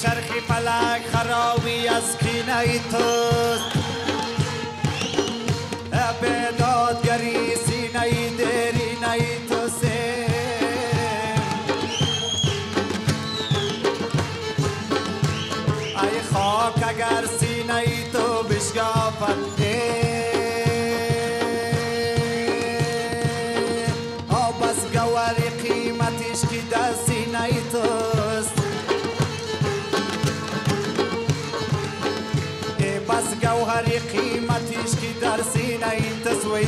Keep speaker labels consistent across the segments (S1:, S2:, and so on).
S1: چرخی فلک خرابی از کینه توست به دادگری سینه درینه توست ای خاک اگر سینه تو بشکافد بس گوهر قیمتش که در سینه توست بس گوهر قیمتش که در سینه تسوی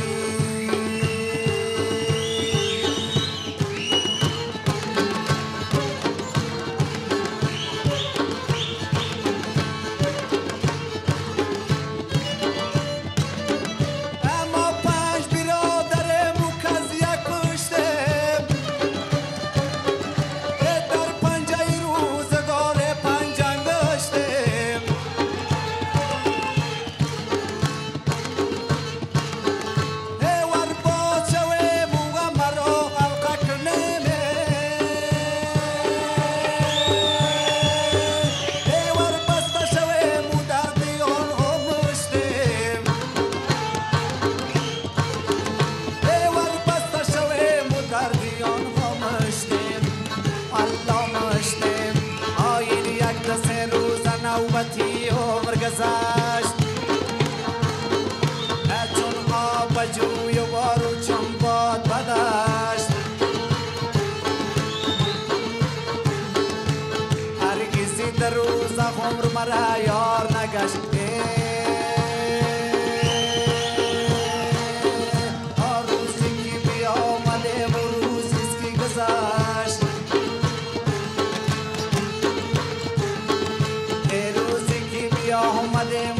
S1: نوبتی عمر گذشت چون آب جوی وارو چون باد بدشت هرگزی در روز عمر مرا یار نگشت روزی که بیامده و روزی که گذشت آمده